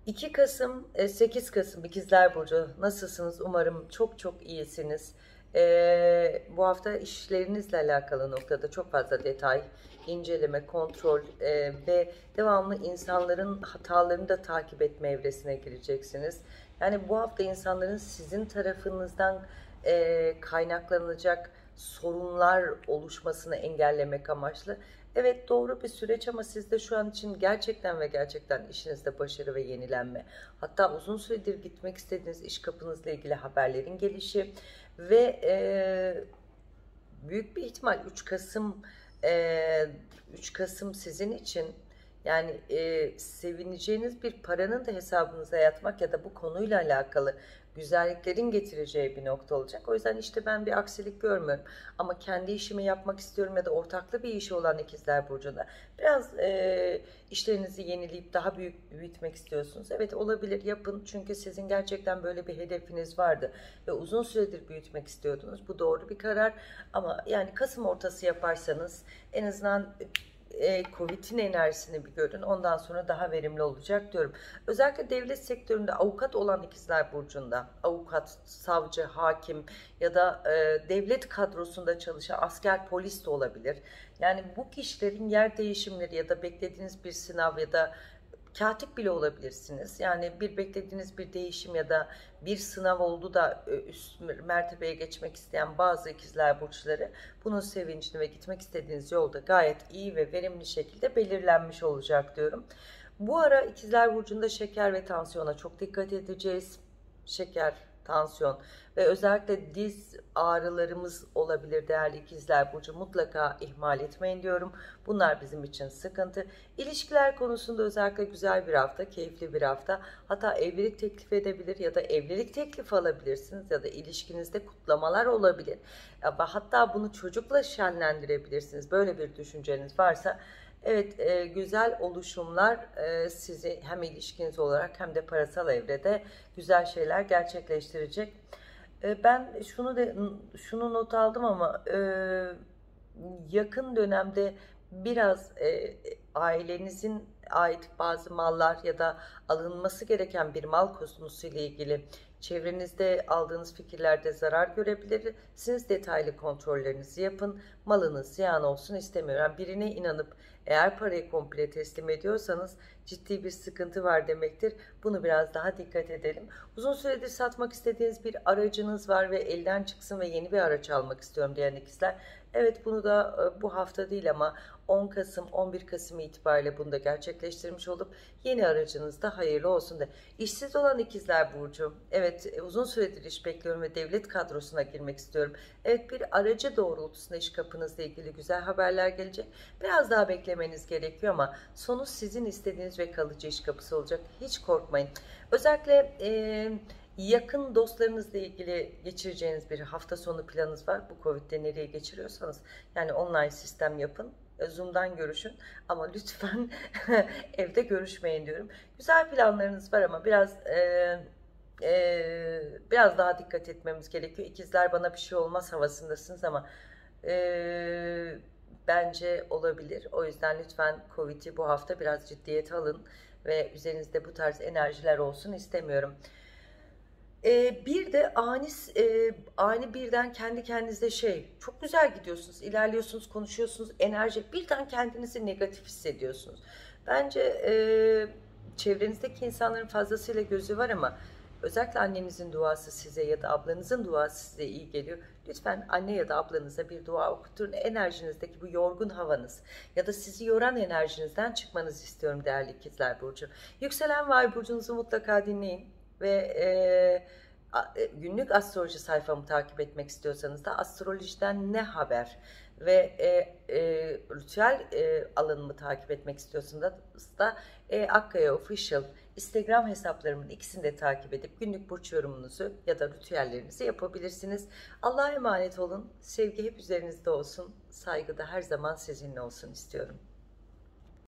2 Kasım, 8 Kasım İkizler Burcu. Nasılsınız? Umarım çok çok iyisiniz. Bu hafta işlerinizle alakalı noktada çok fazla detay, inceleme, kontrol ve devamlı insanların hatalarını da takip etme evresine gireceksiniz. Yani bu hafta insanların sizin tarafınızdan kaynaklanacak sorunlar oluşmasını engellemek amaçlı. Evet, doğru bir süreç ama siz de şu an için gerçekten ve gerçekten işinizde başarı ve yenilenme, hatta uzun süredir gitmek istediğiniz iş kapınızla ilgili haberlerin gelişi ve büyük bir ihtimal 3 Kasım, 3 Kasım sizin için yani sevineceğiniz bir paranın da hesabınıza yatmak ya da bu konuyla alakalı güzelliklerin getireceği bir nokta olacak. O yüzden işte ben bir aksilik görmüyorum. Ama kendi işimi yapmak istiyorum ya da ortaklı bir işi olan İkizler Burcu'nda biraz işlerinizi yenileyip daha büyük büyütmek istiyorsunuz. Evet, olabilir, yapın, çünkü sizin gerçekten böyle bir hedefiniz vardı ve uzun süredir büyütmek istiyordunuz. Bu doğru bir karar ama yani Kasım ortası yaparsanız en azından Covid'in enerjisini bir görün. Ondan sonra daha verimli olacak diyorum. Özellikle devlet sektöründe avukat olan İkizler Burcu'nda, avukat, savcı, hakim ya da devlet kadrosunda çalışan asker, polis de olabilir. Yani bu kişilerin yer değişimleri ya da beklediğiniz bir sınav ya da katip bile olabilirsiniz. Yani bir beklediğiniz bir değişim ya da bir sınav oldu da üst mertebeye geçmek isteyen bazı ikizler burçları bunun sevincini ve gitmek istediğiniz yolda gayet iyi ve verimli şekilde belirlenmiş olacak diyorum. Bu ara ikizler burcunda şeker ve tansiyona çok dikkat edeceğiz. Şeker, tansiyon ve özellikle diz ağrılarımız olabilir değerli ikizler burcu, mutlaka ihmal etmeyin diyorum. Bunlar bizim için sıkıntı. İlişkiler konusunda özellikle güzel bir hafta, keyifli bir hafta. Hatta evlilik teklif edebilir ya da evlilik teklifi alabilirsiniz ya da ilişkinizde kutlamalar olabilir. Hatta bunu çocukla şenlendirebilirsiniz. Böyle bir düşünceniz varsa evet, güzel oluşumlar sizi hem ilişkiniz olarak hem de parasal evrede güzel şeyler gerçekleştirecek. Ben şunu not aldım ama yakın dönemde biraz ailenizin ait bazı mallar ya da alınması gereken bir mal konusu ile ilgili çevrenizde aldığınız fikirlerde zarar görebilirsiniz. Detaylı kontrollerinizi yapın. Malınız ziyan olsun istemiyorum. Yani birine inanıp eğer parayı komple teslim ediyorsanız ciddi bir sıkıntı var demektir. Bunu biraz daha dikkat edelim. Uzun süredir satmak istediğiniz bir aracınız var ve elden çıksın ve yeni bir araç almak istiyorum diyen ikizler. Evet, bunu da bu hafta değil ama 10 Kasım 11 Kasım itibariyle bunu da gerçekleştirmiş olup yeni aracınız da hayırlı olsun da. İşsiz olan ikizler burcu, evet, uzun süredir iş bekliyorum ve devlet kadrosuna girmek istiyorum. Evet, bir aracı doğrultusunda iş kapınızla ilgili güzel haberler gelecek. Biraz daha beklemeniz gerekiyor ama sonu sizin istediğiniz ve kalıcı iş kapısı olacak. Hiç korkmayın. Özellikle yakın dostlarınızla ilgili geçireceğiniz bir hafta sonu planınız var. Bu Covid'de nereye geçiriyorsanız yani online sistem yapın. Zoom'dan görüşün ama lütfen evde görüşmeyin diyorum. Güzel planlarınız var ama biraz daha dikkat etmemiz gerekiyor. İkizler bana bir şey olmaz havasındasınız ama bence olabilir. O yüzden lütfen Covid'i bu hafta biraz ciddiyete alın ve üzerinizde bu tarz enerjiler olsun istemiyorum. Bir de ani birden kendi kendinize çok güzel gidiyorsunuz, ilerliyorsunuz, konuşuyorsunuz, enerji, birden kendinizi negatif hissediyorsunuz. Bence çevrenizdeki insanların fazlasıyla gözü var ama özellikle annenizin duası size ya da ablanızın duası size iyi geliyor. Lütfen anne ya da ablanıza bir dua okutun. Enerjinizdeki bu yorgun havanız ya da sizi yoran enerjinizden çıkmanızı istiyorum değerli ikizler burcu. Yükselen ve ay burcunuzu mutlaka dinleyin ve günlük astroloji sayfamı takip etmek istiyorsanız da astrolojiden ne haber ve ritüel alanımı takip etmek istiyorsanız da Akkaya Official Instagram hesaplarımın ikisini de takip edip günlük burç yorumunuzu ya da ritüellerinizi yapabilirsiniz. Allah'a emanet olun. Sevgi hep üzerinizde olsun. Saygı da her zaman sizinle olsun istiyorum.